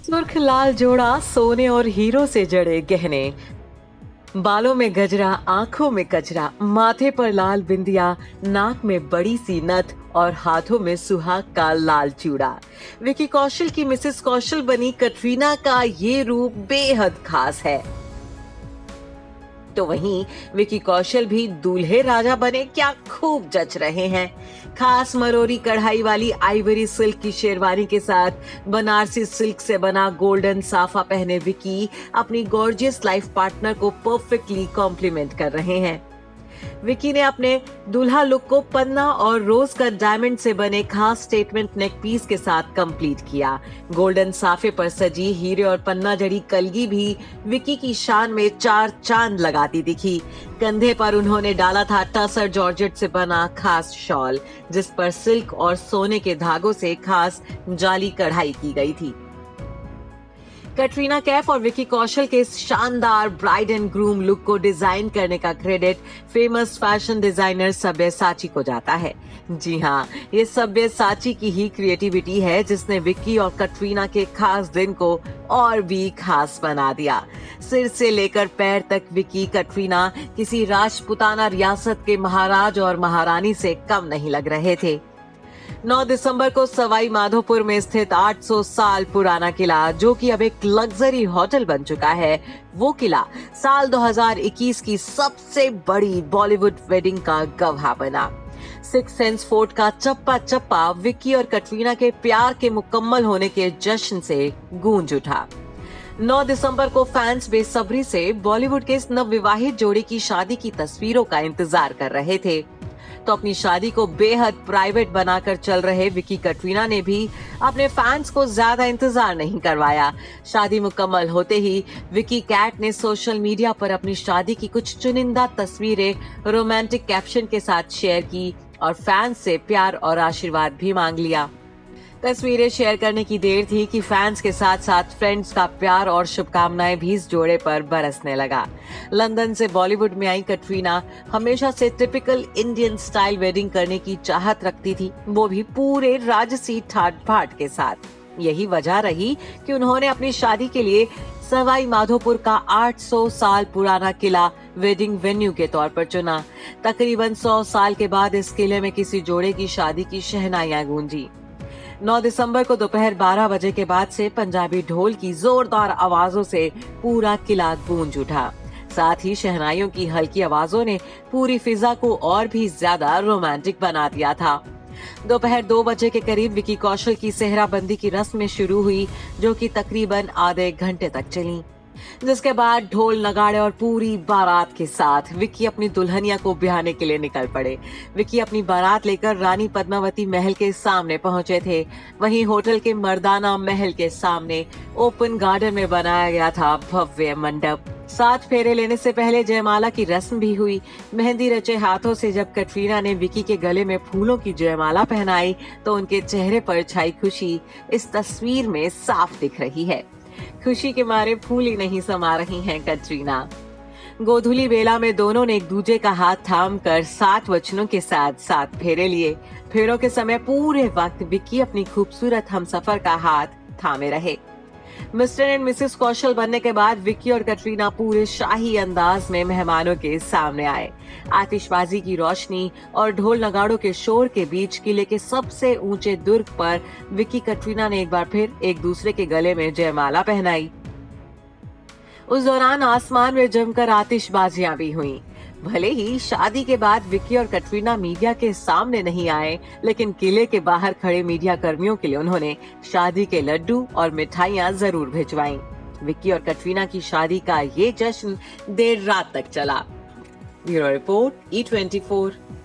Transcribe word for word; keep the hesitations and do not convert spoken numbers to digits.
सुर्ख लाल जोड़ा, सोने और हीरो से जड़े गहने, बालों में गजरा, आंखों में कजरा, माथे पर लाल बिंदिया, नाक में बड़ी सी नथ और हाथों में सुहाग का लाल चूड़ा। विकी कौशल की मिसेस कौशल बनी कटरीना का ये रूप बेहद खास है। तो वहीं विकी कौशल भी दूल्हे राजा बने क्या खूब जच रहे हैं। खास मरोरी कढ़ाई वाली आइवरी सिल्क की शेरवानी के साथ बनारसी सिल्क से बना गोल्डन साफा पहने विकी अपनी गॉर्जियस लाइफ पार्टनर को परफेक्टली कॉम्प्लीमेंट कर रहे हैं। विकी ने अपने दूल्हा लुक को पन्ना और रोज का डायमंड से बने खास स्टेटमेंट नेक पीस के साथ कंप्लीट किया। गोल्डन साफे पर सजी हीरे और पन्ना जड़ी कलगी भी विकी की शान में चार चांद लगाती दिखी। कंधे पर उन्होंने डाला था टसर जॉर्जेट से बना खास शॉल, जिस पर सिल्क और सोने के धागों से खास जाली कढ़ाई की गई थी। कटरीना कैफ और विकी कौशल के इस शानदार ब्राइड एंड ग्रूम लुक को डिजाइन करने का credit famous fashion designer Sabyasachi को जाता है। जी हाँ, ये सब्यसाची की ही क्रिएटिविटी है जिसने विकी और कटरीना के खास दिन को और भी खास बना दिया। सिर से लेकर पैर तक विकी कटरीना किसी राजपुताना रियासत के महाराज और महारानी से कम नहीं लग रहे थे। नौ दिसंबर को सवाई माधोपुर में स्थित आठ सौ साल पुराना किला, जो कि अब एक लग्जरी होटल बन चुका है, वो किला साल दो हज़ार इक्कीस की सबसे बड़ी बॉलीवुड वेडिंग का गवाह बना। सिक्स सेंस फोर्ट का चप्पा चप्पा विक्की और कटरीना के प्यार के मुकम्मल होने के जश्न से गूंज उठा। नौ दिसंबर को फैंस बेसब्री से बॉलीवुड के इस नवविवाहित जोड़ी की शादी की तस्वीरों का इंतजार कर रहे थे। तो अपनी शादी को बेहद प्राइवेट बनाकर चल रहे विकी कटरीना ने भी अपने फैंस को ज्यादा इंतजार नहीं करवाया। शादी मुकम्मल होते ही विकी कैट ने सोशल मीडिया पर अपनी शादी की कुछ चुनिंदा तस्वीरें रोमांटिक कैप्शन के साथ शेयर की और फैंस से प्यार और आशीर्वाद भी मांग लिया। तस्वीरें शेयर करने की देर थी कि फैंस के साथ साथ फ्रेंड्स का प्यार और शुभकामनाएं भी इस जोड़े पर बरसने लगा। लंदन से बॉलीवुड में आई कटरीना हमेशा से टिपिकल इंडियन स्टाइल वेडिंग करने की चाहत रखती थी, वो भी पूरे राजसी ठाट बाट के साथ। यही वजह रही कि उन्होंने अपनी शादी के लिए सवाई माधोपुर का आठ सौ साल पुराना किला वेडिंग वेन्यू के तौर पर चुना। तकरीबन सौ साल के बाद इस किले में किसी जोड़े की शादी की शहनाइयां गूंजी। नौ दिसंबर को दोपहर बारह बजे के बाद से पंजाबी ढोल की जोरदार आवाजों से पूरा किला गूंज उठा। साथ ही शहनाइयों की हल्की आवाजों ने पूरी फिजा को और भी ज्यादा रोमांटिक बना दिया था। दोपहर दो बजे के करीब विकी कौशल की सेहराबंदी की रस्म शुरू हुई, जो कि तकरीबन आधे घंटे तक चली, जिसके बाद ढोल नगाड़े और पूरी बारात के साथ विक्की अपनी दुल्हनिया को ब्याहने के लिए निकल पड़े। विक्की अपनी बारात लेकर रानी पद्मावती महल के सामने पहुंचे थे। वहीं होटल के मर्दाना महल के सामने ओपन गार्डन में बनाया गया था भव्य मंडप। सात फेरे लेने से पहले जयमाला की रस्म भी हुई। मेहंदी रचे हाथों से जब कटरीना ने विक्की के गले में फूलों की जयमाला पहनाई तो उनके चेहरे पर छाई खुशी इस तस्वीर में साफ दिख रही है। खुशी के मारे फूल ही नहीं समा रही हैं कटरीना। गोधूली बेला में दोनों ने एक दूजे का हाथ थाम कर सात वचनों के साथ सात फेरे लिए। फेरों के समय पूरे वक्त विक्की अपनी खूबसूरत हमसफर का हाथ थामे रहे। मिस्टर एंड मिसेस कौशल बनने के बाद विक्की और कटरीना पूरे शाही अंदाज में मेहमानों के सामने आए। आतिशबाजी की रोशनी और ढोल नगाड़ों के शोर के बीच किले के सबसे ऊंचे दुर्ग पर विक्की कटरीना ने एक बार फिर एक दूसरे के गले में जयमाला पहनाई। उस दौरान आसमान में जमकर आतिशबाजियां भी हुईं। भले ही शादी के बाद विक्की और कटरीना मीडिया के सामने नहीं आए, लेकिन किले के बाहर खड़े मीडिया कर्मियों के लिए उन्होंने शादी के लड्डू और मिठाइयां जरूर भिजवाईं। विक्की और कटरीना की शादी का ये जश्न देर रात तक चला। Bureau report, E twenty four.